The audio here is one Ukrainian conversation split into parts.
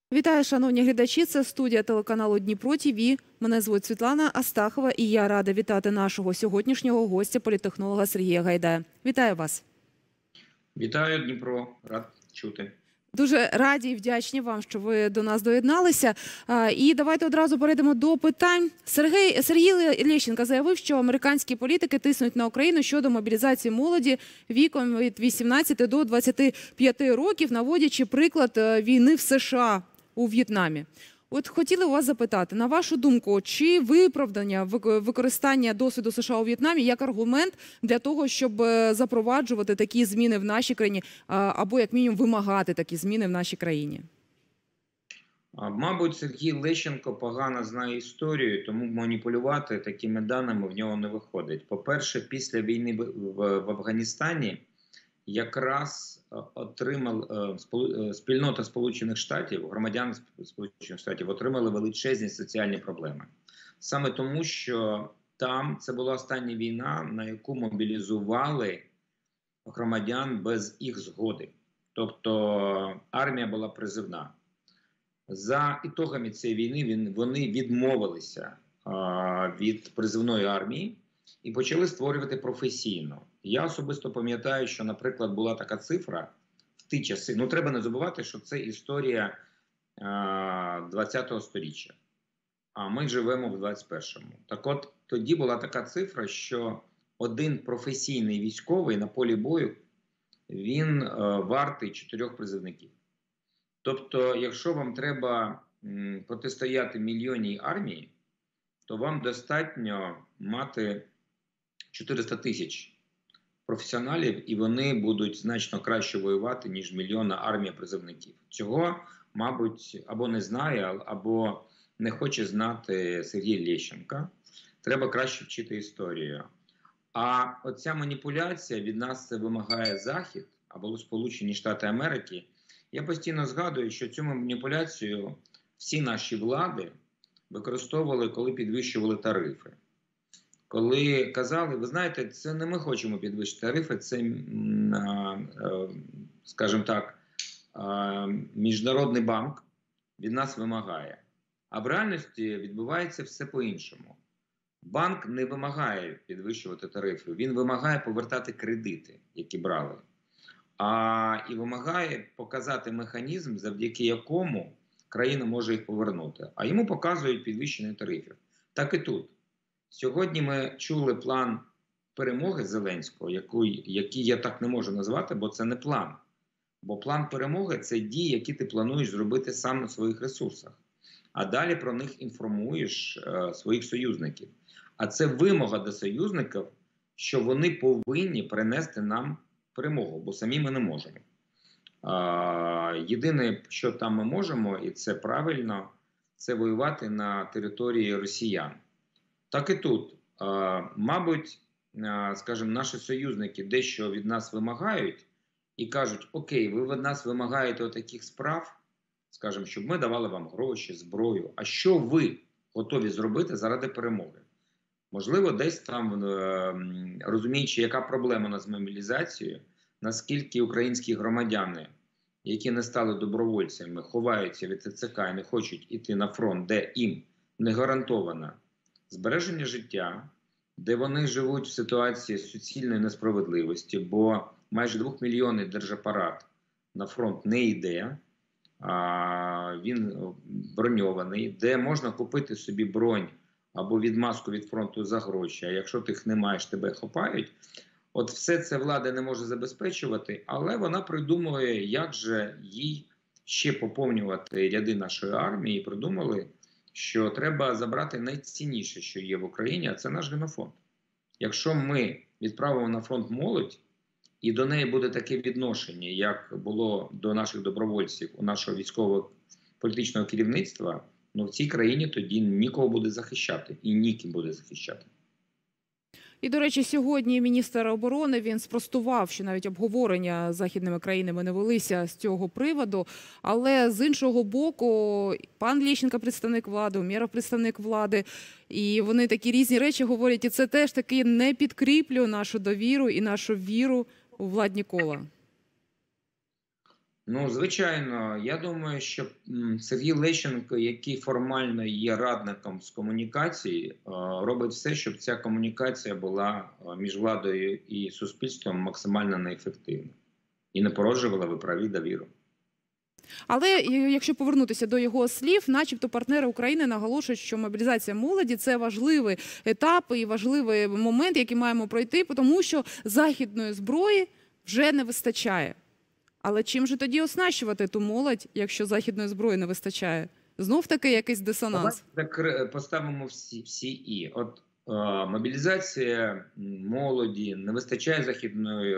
Вітаю, шановні глядачі. Це студія телеканалу Дніпро ТВ. Мене звуть Світлана Астахова і я рада вітати нашого сьогоднішнього гостя, політтехнолога Сергія Гайдая. Вітаю вас. Вітаю, Дніпро. Рад чути. Дуже раді і вдячні вам, що ви до нас доєдналися. І давайте одразу перейдемо до питань. Сергій Лещенко заявив, що американські політики тиснуть на Україну щодо мобілізації молоді віком від 18 до 25 років, наводячи приклад війни в США у В'єтнамі. От хотіли вас запитати, на вашу думку, чи виправдання використання досвіду США у В'єтнамі як аргумент для того, щоб запроваджувати такі зміни в нашій країні, або як мінімум вимагати такі зміни в нашій країні? Мабуть, Сергій Лещенко погано знає історію, тому маніпулювати такими даними в нього не виходить. По-перше, після війни в Афганістані якраз спільнота Сполучених Штатів, громадяни Сполучених Штатів отримали величезні соціальні проблеми. Саме тому, що там це була остання війна, на яку мобілізували громадян без їх згоди. Тобто армія була призивна. За ітогами цієї війни вони відмовилися від призивної армії і почали створювати професійно. Я особисто пам'ятаю, що, наприклад, була така цифра в ті часи. Ну, треба не забувати, що це історія 20-го сторіччя, а ми живемо в 21-му. Так от, тоді була така цифра, що один професійний військовий на полі бою, він вартий 4 призивників. Тобто, якщо вам треба протистояти мільйонній армії, то вам достатньо мати 400 тисяч професіоналів, і вони будуть значно краще воювати, ніж мільйонна армія призовників. Цього, мабуть, або не знає, або не хоче знати Сергій Лещенко. Треба краще вчити історію. А оця маніпуляція від нас це вимагає Захід, або Сполучені Штати Америки. Я постійно згадую, що цю маніпуляцію всі наші влади використовували, коли підвищували тарифи. Коли казали, ви знаєте, це не ми хочемо підвищити тарифи, це, скажімо так, Міжнародний банк від нас вимагає. А в реальності відбувається все по-іншому. Банк не вимагає підвищувати тарифи, він вимагає повертати кредити, які брали. І вимагає показати механізм, завдяки якому країна може їх повернути. А йому показують підвищення тарифів. Так і тут. Сьогодні ми чули план перемоги Зеленського, який я так не можу назвати, бо це не план. Бо план перемоги – це дії, які ти плануєш зробити сам на своїх ресурсах. А далі про них інформуєш своїх союзників. А це вимога до союзників, що вони повинні принести нам перемогу, бо самі ми не можемо. Єдине, що там ми можемо, і це правильно, це воювати на території росіян. Так і тут. Мабуть, скажімо, наші союзники дещо від нас вимагають і кажуть, окей, ви від нас вимагаєте таких справ, скажімо, щоб ми давали вам гроші, зброю. А що ви готові зробити заради перемоги? Можливо, десь там, розуміючи, яка проблема у нас з мобілізацією, наскільки українські громадяни, які не стали добровольцями, ховаються від ТЦК і не хочуть йти на фронт, де їм не гарантовано збереження життя, де вони живуть в ситуації суцільної несправедливості, бо майже 2 мільйонний держапарат на фронт не йде, він броньований, де можна купити собі бронь або відмазку від фронту за гроші, а якщо ти їх не маєш, тебе хапають. От все це влада не може забезпечувати, але вона придумує, як же їй ще поповнювати ряди нашої армії, і придумали, що треба забрати найцінніше, що є в Україні, а це наш генофонд. Якщо ми відправимо на фронт молодь, і до неї буде таке відношення, як було до наших добровольців, у нашого військового політичного керівництва, ну в цій країні тоді нікого буде захищати і ніким буде захищати. І, до речі, сьогодні міністр оборони, він спростував, що навіть обговорення з західними країнами не велися з цього приводу. Але з іншого боку, пан Лещенко – представник влади, Умєров – представник влади. І вони такі різні речі говорять. І це теж таки не підкріплює нашу довіру і нашу віру у владні кола. Ну, звичайно, я думаю, що Сергій Лещенко, який формально є радником з комунікації, робить все, щоб ця комунікація була між владою і суспільством максимально неефективна і не породжувала, ви праві, довіру. Але якщо повернутися до його слів, начебто партнери України наголошують, що мобілізація молоді – це важливий етап і важливий момент, який маємо пройти, тому що західної зброї вже не вистачає. Але чим же тоді оснащувати ту молодь, якщо західної зброї не вистачає? Знов-таки якийсь дисонанс. Так поставимо всі «і». От мобілізація молоді, не вистачає західної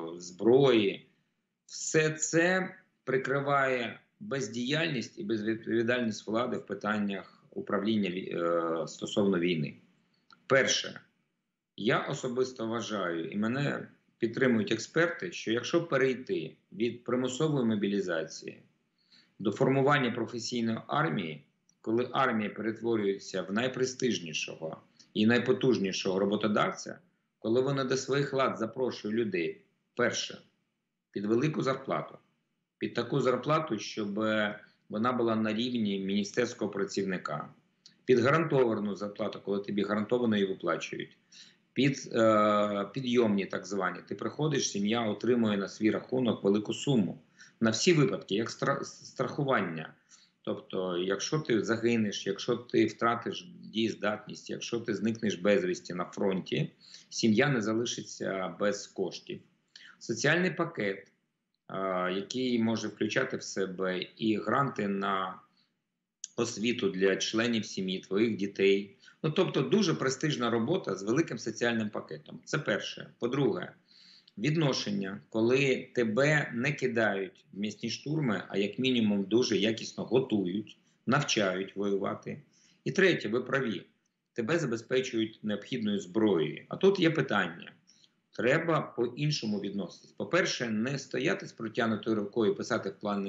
зброї. Все це прикриває бездіяльність і безвідповідальність влади в питаннях управління стосовно війни. Перше, я особисто вважаю, і мене підтримують експерти, що якщо перейти від примусової мобілізації до формування професійної армії, коли армія перетворюється в найпрестижнішого і найпотужнішого роботодавця, коли вона до своїх лад запрошує людей, перше, під велику зарплату, під таку зарплату, щоб вона була на рівні міністерського працівника, під гарантовану зарплату, коли тобі гарантовано її виплачують, під підйомні так звані. Ти приходиш, сім'я отримує на свій рахунок велику суму. На всі випадки, як страхування. Тобто, якщо ти загинеш, якщо ти втратиш дієздатність, якщо ти зникнеш безвісті на фронті, сім'я не залишиться без коштів. Соціальний пакет, який може включати в себе і гранти на освіту для членів сім'ї, твоїх дітей. Ну, тобто, дуже престижна робота з великим соціальним пакетом. Це перше. По-друге, відношення, коли тебе не кидають в м'ясні штурми, а як мінімум дуже якісно готують, навчають воювати. І третє, ви праві, тебе забезпечують необхідною зброєю. А тут є питання. Треба по-іншому відноситись. По-перше, не стояти з протягнутою рукою і писати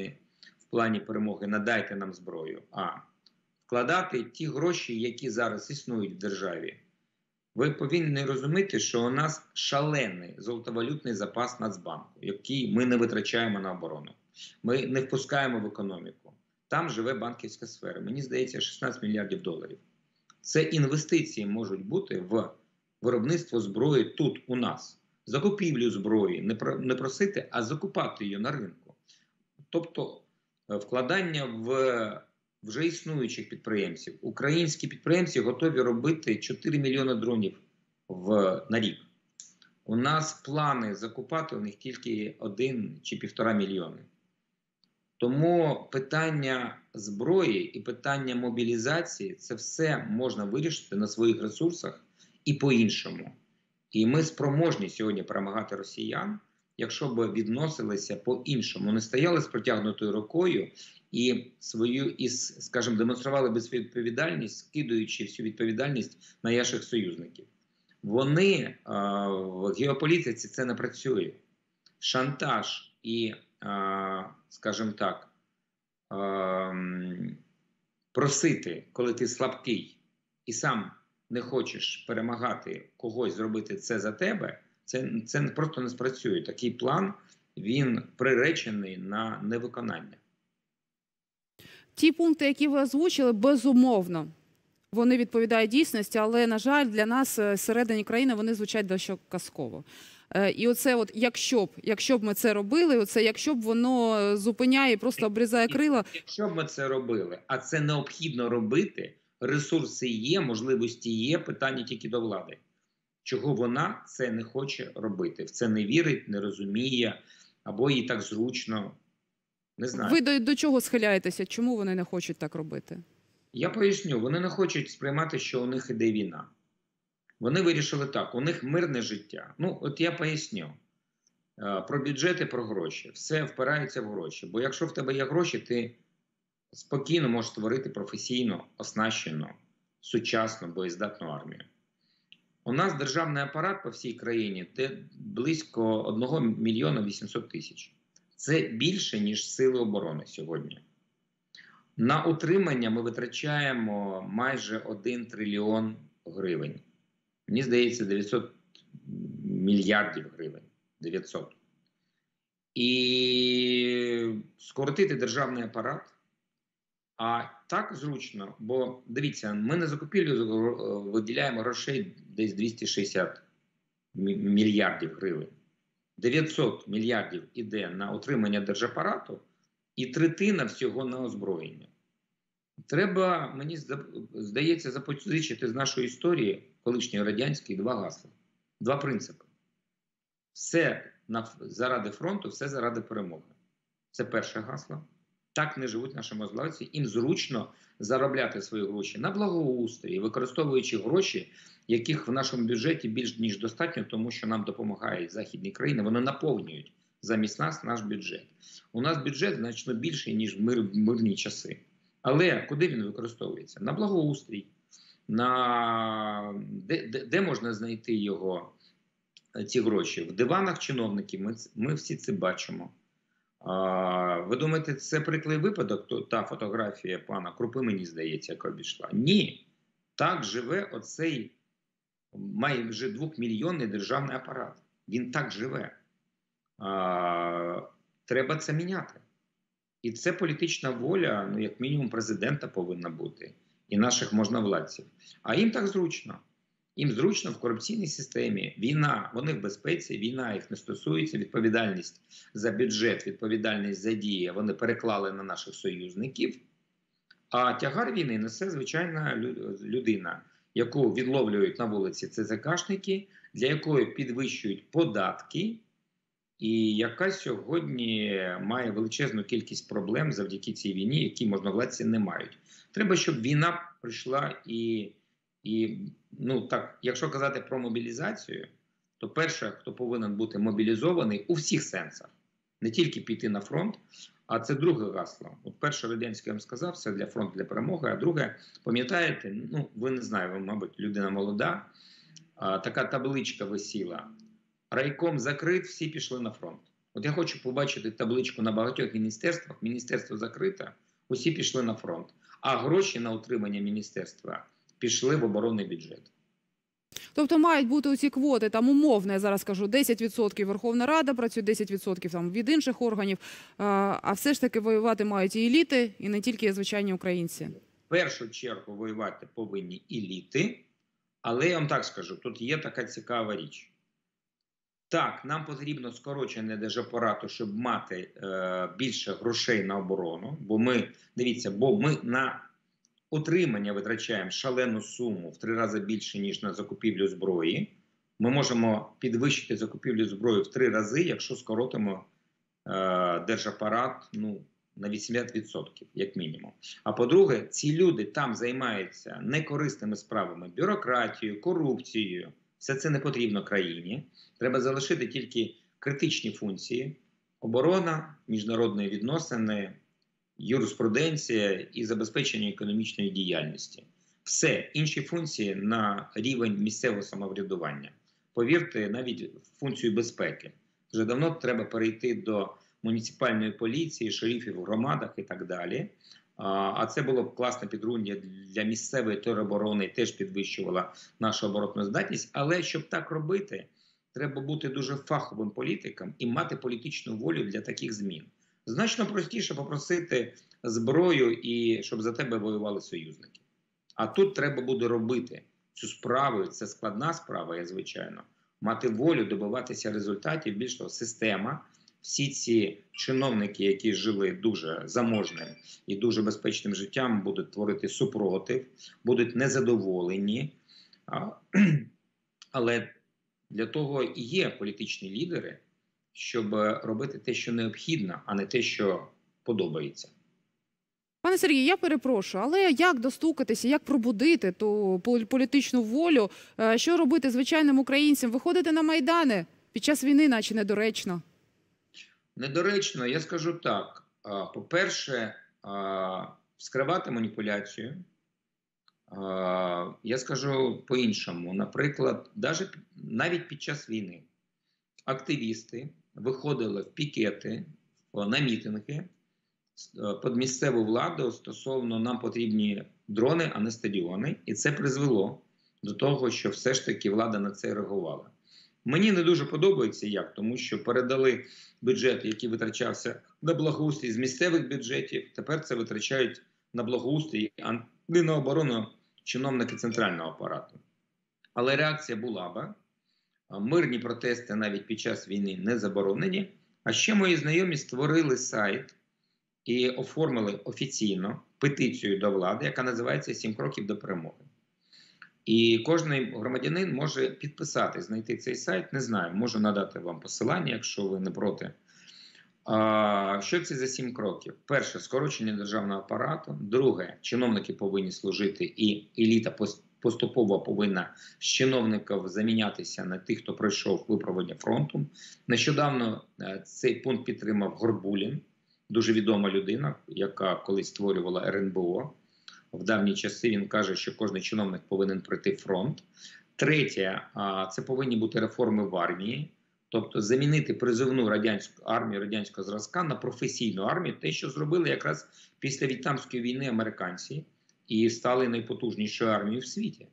в плані перемоги «надайте нам зброю», а вкладати ті гроші, які зараз існують в державі. Ви повинні розуміти, що у нас шалений золотовалютний запас Нацбанку, який ми не витрачаємо на оборону. Ми не впускаємо в економіку. Там живе банківська сфера. Мені здається, 16 мільярдів доларів. Це інвестиції можуть бути в виробництво зброї тут у нас. Закупівлю зброї, не просити, а закупати її на ринку. Тобто вкладання в вже існуючих підприємців. Українські підприємці готові робити 4 мільйони дронів на рік. У нас плани закупати у них тільки 1 чи 1,5 мільйони. Тому питання зброї і питання мобілізації – це все можна вирішити на своїх ресурсах і по-іншому. І ми спроможні сьогодні перемагати росіян, якщо б відносилися по-іншому, не стояли з протягнутою рукою скажімо, демонстрували безвідповідальність, скидуючи всю відповідальність на наших союзників. Вони в геополітиці це не працює. Шантаж і, скажімо так, просити, коли ти слабкий і сам не хочеш перемагати когось, зробити це за тебе, це просто не спрацює. Такий план, він приречений на невиконання. Ті пункти, які ви озвучили, безумовно, вони відповідають дійсності, але, на жаль, для нас всередині країни вони звучать дещо казково. І оце от, якщо б ми це робили, оце якщо б воно зупиняє і просто обрізає крила. Якщо б ми це робили, а це необхідно робити, ресурси є, можливості є, питання тільки до влади. Чого вона це не хоче робити? В це не вірить, не розуміє, або їй так зручно. Не знаю. Ви до чого схиляєтеся? Чому вони не хочуть так робити? Я поясню. Вони не хочуть сприймати, що у них іде війна. Вони вирішили так, у них мирне життя. Ну, от я поясню. Про бюджети, про гроші. Все впирається в гроші. Бо якщо в тебе є гроші, ти спокійно можеш створити професійно, оснащену, сучасну, боєздатну армію. У нас державний апарат по всій країні – це близько 1 мільйона 800 тисяч. Це більше, ніж сили оборони сьогодні. На утримання ми витрачаємо майже 1 трильйон гривень. Мені здається, 900 мільярдів гривень. 900. І скоротити державний апарат. А так зручно, бо дивіться, ми на закупівлю виділяємо грошей десь 260 мільярдів гривень. 900 мільярдів іде на утримання держапарату і третина всього на озброєння. Треба, мені здається, запозичити з нашої історії, колишньої радянської, два гасла, два принципи. Все заради фронту, все заради перемоги. Це перше гасло. Так не живуть наші можновладці. Їм зручно заробляти свої гроші на благоустрій, використовуючи гроші, яких в нашому бюджеті більш ніж достатньо, тому що нам допомагають західні країни. Вони наповнюють замість нас наш бюджет. У нас бюджет значно більший, ніж в мирні часи. Але куди він використовується? На благоустрій. Де можна знайти його, ці гроші? В диванах чиновників. Ми всі це бачимо. Ви думаєте, це приклий випадок, та фотографія пана Крупи, мені здається, яка обійшла? Ні. Так живе оцей майже 2-мільйонний державний апарат. Він так живе. Треба це міняти. І це політична воля, ну, як мінімум, президента повинна бути. І наших можновладців. А їм так зручно. Їм зручно в корупційній системі. Війна, вони в безпеці, війна їх не стосується, відповідальність за бюджет, відповідальність за дії вони переклали на наших союзників. А тягар війни несе звичайна людина, яку відловлюють на вулиці ЦЦКшники, для якої підвищують податки, і яка сьогодні має величезну кількість проблем завдяки цій війні, які можновладці не мають. Треба, щоб війна прийшла і ну так, якщо казати про мобілізацію, то перше, хто повинен бути мобілізований у всіх сенсах, не тільки піти на фронт, а це друге гасло. От перше радянське, я вам сказав, все для фронту, для перемоги, а друге, пам'ятаєте, ну ви не знаю, ви, мабуть, людина молода, така табличка висіла. Райком закрит, всі пішли на фронт. От я хочу побачити табличку на багатьох міністерствах, міністерство закрите, усі пішли на фронт. А гроші на утримання міністерства пішли в оборонний бюджет. Тобто мають бути оці квоти, там умовно, я зараз кажу, 10% Верховна Рада працює, 10% там від інших органів, а все ж таки воювати мають і еліти, і не тільки звичайні українці. В першу чергу воювати повинні еліти, але я вам так скажу, тут є така цікава річ. Так, нам потрібно скорочення держапарату, щоб мати більше грошей на оборону, бо ми, дивіться, на утримання витрачаємо шалену суму в 3 рази більше, ніж на закупівлю зброї. Ми можемо підвищити закупівлю зброї в 3 рази, якщо скоротимо держапарат на 80%, як мінімум. А по-друге, ці люди там займаються некорисними справами, бюрократією, корупцією. Все це не потрібно країні. Треба залишити тільки критичні функції – оборона, міжнародні відносини, юриспруденція і забезпечення економічної діяльності. Все, інші функції на рівень місцевого самоврядування. Повірте, навіть функцію безпеки. Вже давно треба перейти до муніципальної поліції, шерифів в громадах і так далі. А це було б класне підґрунтя для місцевої тероборони, теж підвищувала нашу обороноздатність. Але щоб так робити, треба бути дуже фаховим політиком і мати політичну волю для таких змін. Значно простіше попросити зброю і щоб за тебе воювали союзники. А тут треба буде робити цю справу, це складна справа, звичайно, мати волю добиватися результатів, більш того, система. Всі ці чиновники, які жили дуже заможним і дуже безпечним життям, будуть творити супротив, будуть незадоволені. Але для того і є політичні лідери, щоб робити те, що необхідно, а не те, що подобається. Пане Сергію, я перепрошую, але як достукатися, як пробудити ту політичну волю? Що робити звичайним українцям? Виходити на Майдани під час війни, наче недоречно? Недоречно, я скажу так. По-перше, скривати маніпуляцію. Я скажу по-іншому. Наприклад, навіть під час війни активісти виходили в пікети, на мітинги під місцеву владу стосовно нам потрібні дрони, а не стадіони. І це призвело до того, що все ж таки влада на це реагувала. Мені не дуже подобається як, тому що передали бюджет, який витрачався на благоустрій з місцевих бюджетів, тепер це витрачають на благоустрій, а не на оборону чиновники центрального апарату. Але реакція була би. Мирні протести навіть під час війни не заборонені. А ще мої знайомі створили сайт і оформили офіційно петицію до влади, яка називається «7 кроків до перемоги». І кожен громадянин може підписати, знайти цей сайт. Не знаю, можу надати вам посилання, якщо ви не проти. Що це за 7 кроків? Перше – скорочення державного апарату. Друге – чиновники повинні служити і еліта поступово повинна з чиновників замінятися на тих, хто пройшов випробування фронту. Нещодавно цей пункт підтримав Горбулін, дуже відома людина, яка колись створювала РНБО. В давні часи він каже, що кожен чиновник повинен пройти фронт. Третє – це повинні бути реформи в армії. Тобто замінити призовну радянську армію радянського зразка на професійну армію. Те, що зробили якраз після В'єтнамської війни американці і стали найпотужнішою армією в світі.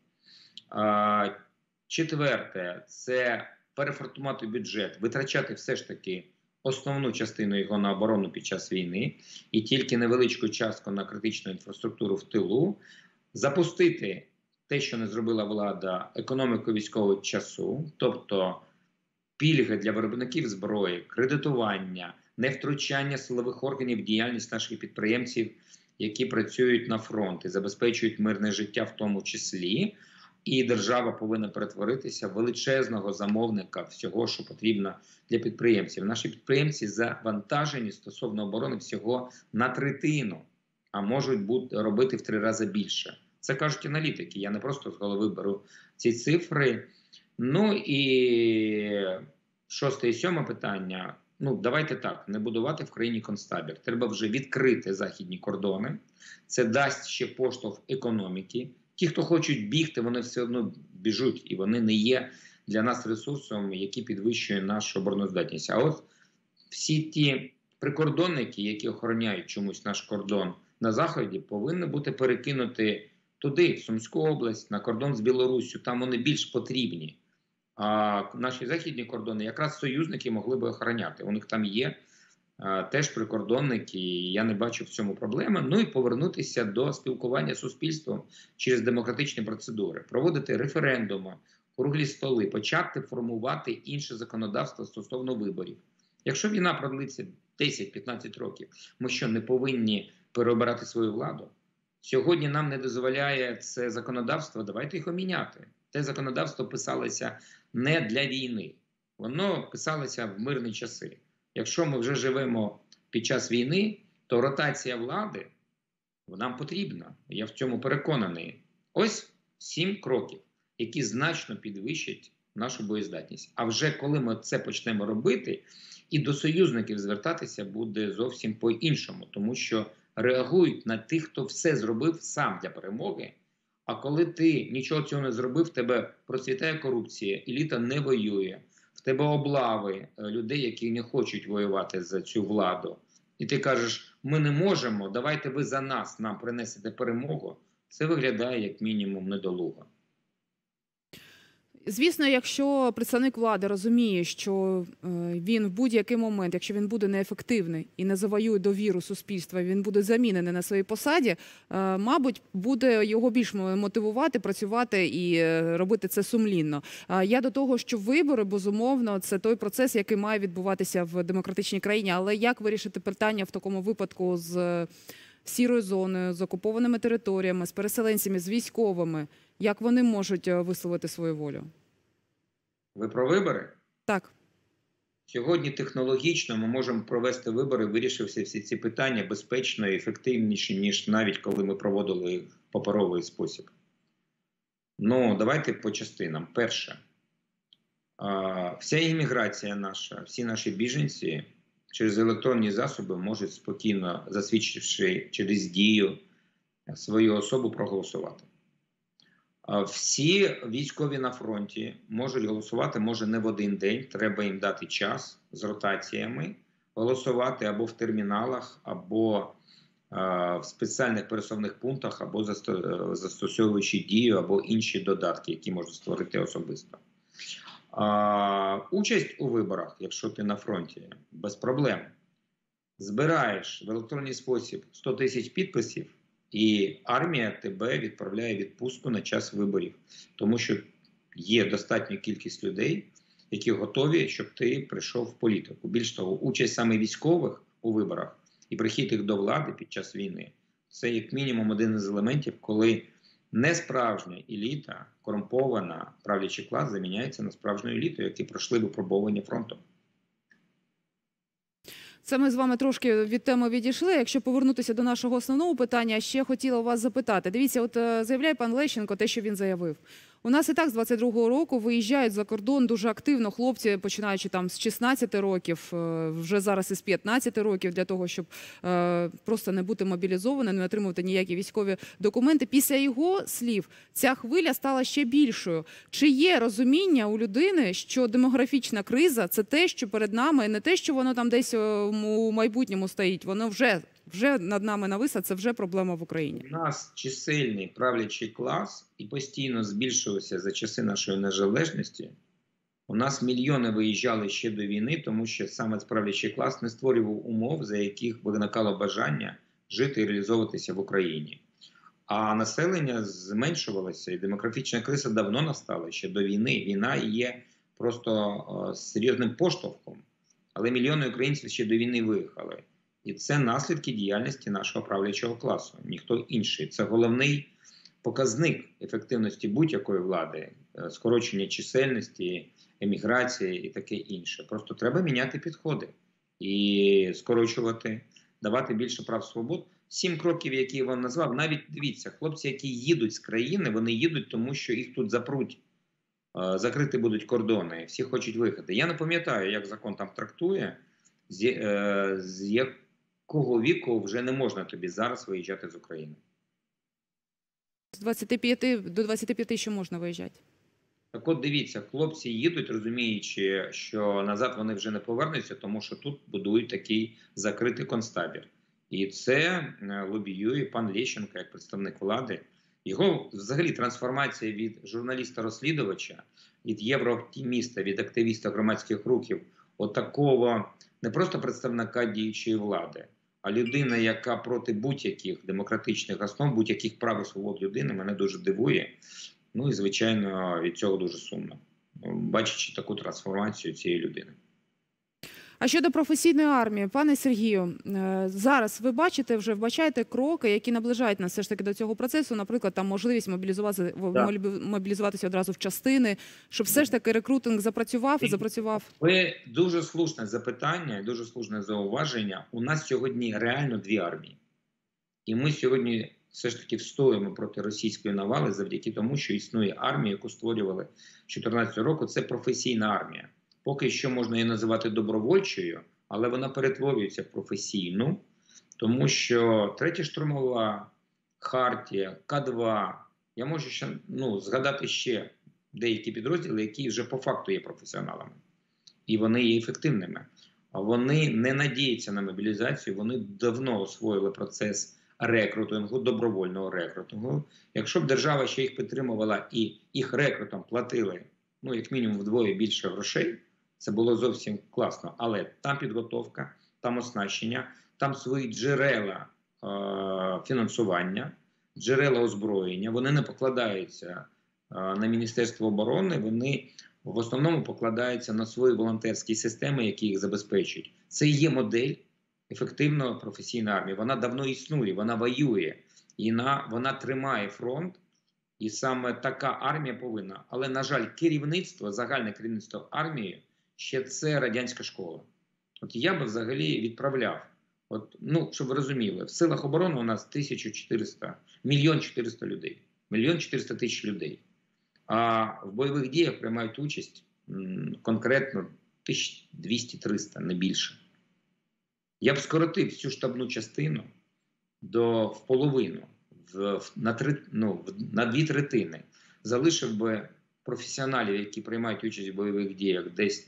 Четверте – це переформатувати бюджет, витрачати все ж таки основну частину його на оборону під час війни і тільки невеличку частку на критичну інфраструктуру в тилу, запустити те, що не зробила влада, економіку військового часу, тобто пільги для виробників зброї, кредитування, невтручання силових органів в діяльність наших підприємців, які працюють на фронті, забезпечують мирне життя в тому числі. І держава повинна перетворитися в величезного замовника всього, що потрібно для підприємців. Наші підприємці завантажені стосовно оборони всього на третину, а можуть робити в 3 рази більше. Це кажуть аналітики, я не просто з голови беру ці цифри. Ну і 6 і 7 питання. Ну, давайте так, не будувати в країні концтабір. Треба вже відкрити західні кордони. Це дасть ще поштовх економіки. Ті, хто хочуть бігти, вони все одно біжуть, і вони не є для нас ресурсом, який підвищує нашу обороноздатність. А от всі ті прикордонники, які охороняють чомусь наш кордон на Заході, повинні бути перекинуті туди, в Сумську область, на кордон з Білоруссю. Там вони більш потрібні. А наші західні кордони якраз союзники могли би охороняти. У них там є теж прикордонники, і я не бачу в цьому проблеми. Ну і повернутися до спілкування з суспільством через демократичні процедури, проводити референдуми, круглі столи, почати формувати інше законодавство стосовно виборів. Якщо війна продлиться 10-15 років, ми що, не повинні переобирати свою владу? Сьогодні нам не дозволяє це законодавство, давайте його міняти. Те законодавство писалося не для війни, воно писалося в мирні часи. Якщо ми вже живемо під час війни, то ротація влади нам потрібна. Я в цьому переконаний. Ось 7 кроків, які значно підвищать нашу боєздатність. А вже коли ми це почнемо робити, і до союзників звертатися буде зовсім по-іншому, тому що реагують на тих, хто все зробив сам для перемоги. А коли ти нічого цього не зробив, в тебе процвітає корупція, еліта не воює, в тебе облави людей, які не хочуть воювати за цю владу. І ти кажеш, ми не можемо, давайте ви за нас, нам принесете перемогу. Це виглядає як мінімум недолуго. Звісно, якщо представник влади розуміє, що він в будь-який момент, якщо він буде неефективний і не завоює довіру суспільства, він буде замінений на своїй посаді, мабуть, буде його більш мотивувати, працювати і робити це сумлінно. Я до того, що вибори, безумовно, це той процес, який має відбуватися в демократичній країні. Але як вирішити питання в такому випадку з сірою зоною, з окупованими територіями, з переселенцями, з військовими? Як вони можуть висловити свою волю? Ви про вибори? Так. Сьогодні технологічно ми можемо провести вибори, вирішивши всі ці питання безпечно і ефективніше, ніж навіть коли ми проводили в паперовий спосіб. Ну, давайте по частинам. Перше. Вся імміграція наша, всі наші біженці через електронні засоби можуть спокійно, засвідчивши через дію свою особу, проголосувати. Всі військові на фронті можуть голосувати, може не в один день, треба їм дати час з ротаціями, голосувати або в терміналах, або в спеціальних пересувних пунктах, або застосовуючи дію, або інші додатки, які можуть створити особисто. Участь у виборах, якщо ти на фронті, без проблем. Збираєш в електронний спосіб 100 тисяч підписів, і армія тебе відправляє в відпустку на час виборів. Тому що є достатня кількість людей, які готові, щоб ти прийшов в політику. Більш того, участь саме військових у виборах і прихід їх до влади під час війни – це як мінімум один із елементів, коли несправжня еліта, корумпована правлячий клас заміняється на справжню еліту, які пройшли випробування фронтом. Це ми з вами трошки від теми відійшли. Якщо повернутися до нашого основного питання, ще хотіла вас запитати. Дивіться, от заявляє пан Лещенко те, що він заявив. У нас і так з 22-го року виїжджають за кордон дуже активно хлопці, починаючи там з 16 років, вже зараз із 15 років, для того, щоб просто не бути мобілізованим, не отримувати ніякі військові документи. Після його слів ця хвиля стала ще більшою. Чи є розуміння у людини, що демографічна криза – це те, що перед нами, не те, що воно там десь у майбутньому стоїть, воно вже над нами нависла, це вже проблема в Україні? У нас чисельний правлячий клас і постійно збільшувався за часи нашої незалежності. У нас мільйони виїжджали ще до війни, тому що саме правлячий клас не створював умов, за яких виникало бажання жити і реалізовуватися в Україні. А населення зменшувалося, і демографічна криза давно настала, ще до війни. Війна є просто серйозним поштовхом, але мільйони українців ще до війни виїхали. І це наслідки діяльності нашого правлячого класу, ніхто інший. Це головний показник ефективності будь-якої влади, скорочення чисельності, еміграції і таке інше. Просто треба міняти підходи і скорочувати, давати більше прав свобод. 7 кроків, які я вам назвав, навіть дивіться, хлопці, які їдуть з країни, вони їдуть, тому що їх тут запруть, закриті будуть кордони, всі хочуть виїхати. Я не пам'ятаю, як закон там трактує, з якого віку вже не можна тобі зараз виїжджати з України. З 25 до 25 ще можна виїжджати. Так от дивіться, хлопці їдуть, розуміючи, що назад вони вже не повернуться, тому що тут будують такий закритий концтабір. І це лобіює пан Лещенко як представник влади. Його взагалі трансформація від журналіста-розслідувача, від єврооптиміста, від активіста громадських рухів, отакого не просто представника діючої влади, а людина, яка проти будь-яких демократичних основ, будь-яких прав і свобод людини, мене дуже дивує. Ну і, звичайно, від цього дуже сумно, бачачи таку трансформацію цієї людини. А щодо професійної армії, пане Сергію, зараз ви вбачаєте кроки, які наближають нас все ж таки до цього процесу, наприклад, там можливість мобілізуватися одразу в частини, щоб все ж таки рекрутинг запрацював і запрацював? Ви дуже слушне запитання, дуже слушне зауваження. У нас сьогодні реально 2 армії. І ми сьогодні все ж таки встоїмо проти російської навали завдяки тому, що існує армія, яку створювали з 2014 року, це професійна армія. Поки що можна її називати добровольчою, але вона перетворюється в професійну, тому що 3-я штурмова, Хартія, К2, я можу ще, згадати ще деякі підрозділи, які вже по факту є професіоналами. І вони є ефективними. Вони не надіються на мобілізацію, вони давно освоїли процес рекрутингу, добровольного рекрутингу. Якщо б держава ще їх підтримувала і їх рекрутам платили, як мінімум вдвоє більше грошей, це було зовсім класно. Але там підготовка, там оснащення, там свої джерела фінансування, джерела озброєння. Вони не покладаються на Міністерство оборони, вони в основному покладаються на свої волонтерські системи, які їх забезпечують. Це є модель ефективної професійної армії. Вона давно існує, вона воює, і вона тримає фронт. І саме така армія повинна. Але, на жаль, керівництво, загальне керівництво армії, ще це радянська школа. От я би взагалі відправляв, щоб ви розуміли, в силах оборони у нас 1 400 людей, 1 400 000 людей. А в бойових діях приймають участь конкретно 1200-300, не більше. Я б скоротив цю штабну частину в половину. На 2/3. Залишив би професіоналів, які приймають участь в бойових діях, десь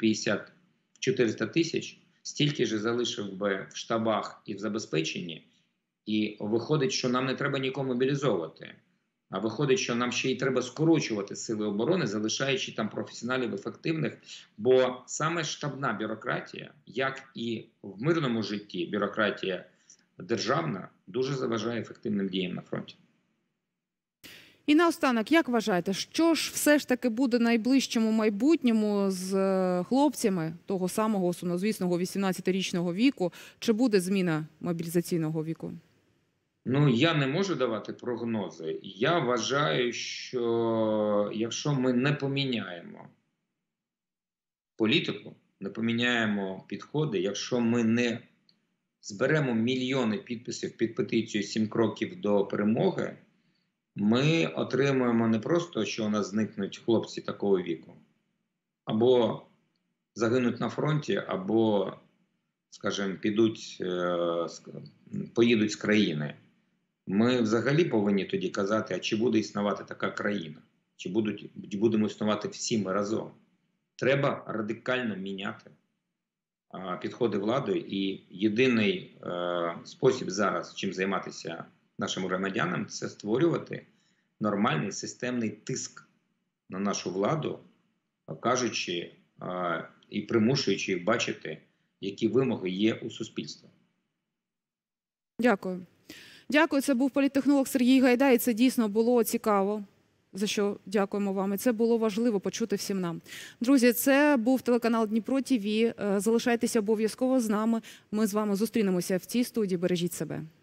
350-400 тисяч, стільки ж залишив би в штабах і в забезпеченні, і виходить, що нам не треба нікого мобілізовувати. А виходить, що нам ще й треба скорочувати сили оборони, залишаючи там професіоналів ефективних, бо саме штабна бюрократія, як і в мирному житті бюрократія державна, дуже заважає ефективним діям на фронті. І наостанок, як вважаєте, що ж все ж таки буде в найближчому майбутньому з хлопцями того самого сумнозвісного 18-річного віку? Чи буде зміна мобілізаційного віку? Ну, я не можу давати прогнози. Я вважаю, що якщо ми не поміняємо політику, не поміняємо підходи, якщо ми не зберемо мільйони підписів під петицію «7 кроків до перемоги», ми отримуємо не просто, що у нас зникнуть хлопці такого віку, або загинуть на фронті, або, скажімо, поїдуть з країни. Ми взагалі повинні тоді казати, а чи буде існувати така країна, чи будемо існувати всі ми разом. Треба радикально міняти підходи влади, і єдиний спосіб зараз, чим займатися нашим громадянам, це створювати нормальний системний тиск на нашу владу, кажучи і примушуючи їх бачити, які вимоги є у суспільства. Дякую. Дякую. Це був політтехнолог Сергій Гайдай. І це дійсно було цікаво, за що дякуємо вам. І це було важливо почути всім нам. Друзі, це був телеканал Дніпро ТВ. Залишайтеся обов'язково з нами. Ми з вами зустрінемося в цій студії. Бережіть себе.